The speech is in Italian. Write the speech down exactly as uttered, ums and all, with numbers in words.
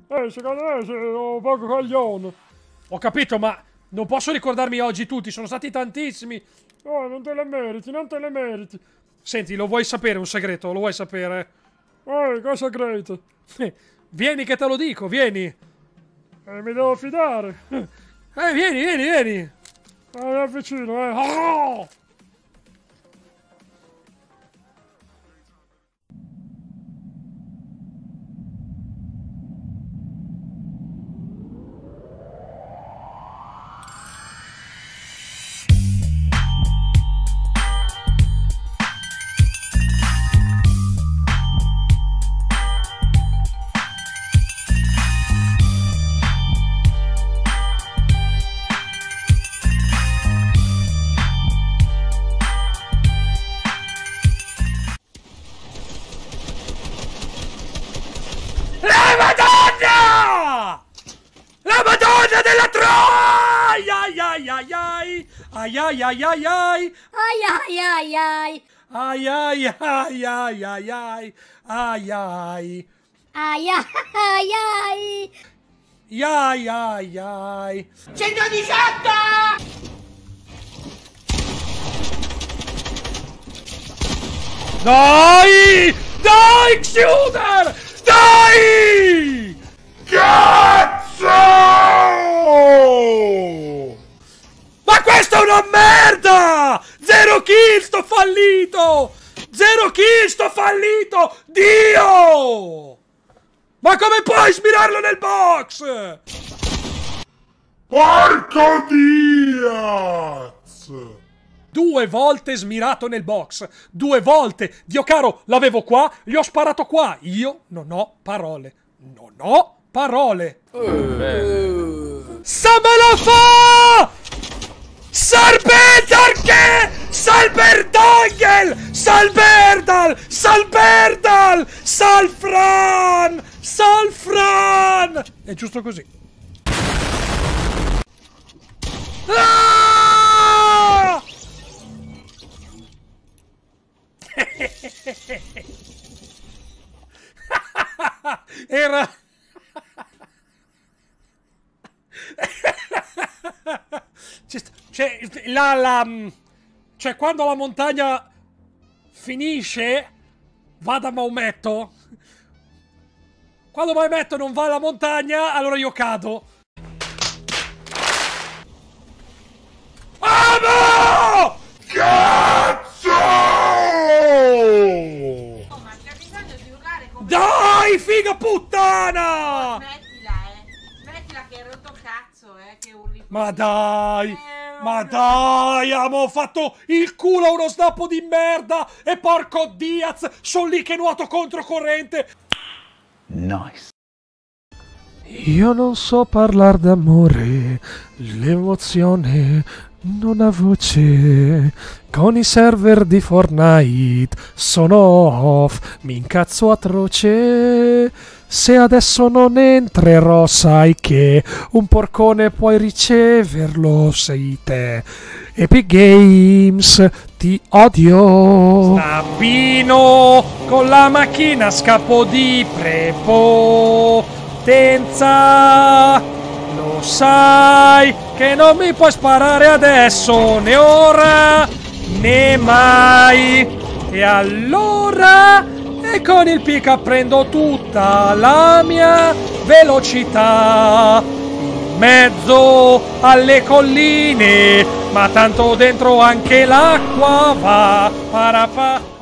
Eh, secondo me sono poco coglione. Ho capito, ma non posso ricordarmi oggi tutti, sono stati tantissimi. Oh, non te le meriti, non te le meriti. Senti, lo vuoi sapere un segreto? Lo vuoi sapere? Eh, cosa segreto? Eh, vieni che te lo dico, vieni. Eh, mi devo fidare. Eh, vieni, vieni, vieni. Eh, mi avvicino, eh. Oh! La Madonna! La Madonna della Troia! Ai ai ai ai! Ai ai ai ai ai! Ai ai ai ai! Ai ai ai ai ai ai! Ai ai! Ai ai ai! Ai ai ai! centodiciotto! Dai! Dai, Xuder! Dai! Cazzo! Ma questa è una merda! Zero kill, sto fallito! Zero kill, sto fallito! Dio! Ma come puoi smirarlo nel box? Porco Diaz! Due volte smirato nel box. Due volte. Dio caro, l'avevo qua, gli ho sparato qua. Io non ho parole. Non ho parole. Uh. Samela fa! Salberdal che? Salberdangel! Salberdal! Salberdal! Salfran! Salfran! È giusto così. Ah! Era cioè la, la cioè quando la montagna finisce va da Maometto. Quando Maometto non va alla montagna, allora io cado. Amo! Cazzo! Oh, ma c'è bisogno di urlare come... Dai, figa puttana! Smettila, eh. Smettila che hai rotto cazzo, eh, che urli. Ma dai! Eh, Ma urla. dai, amo fatto il culo a uno snappo di merda! E porco Diaz, sono lì che nuoto controcorrente! Nice. Io non so parlare d'amore, l'emozione non ha voce. Con i server di Fortnite sono off, mi incazzo atroce. Se adesso non entrerò, sai che un porcone puoi riceverlo, sei te. Epic Games, ti odio. Snappino, con la macchina scappo di prepotenza. Lo sai che non mi puoi sparare adesso, né ora, né mai. E allora, e con il pick up prendo tutta la mia velocità. In mezzo alle colline, ma tanto dentro anche l'acqua va. Parapa.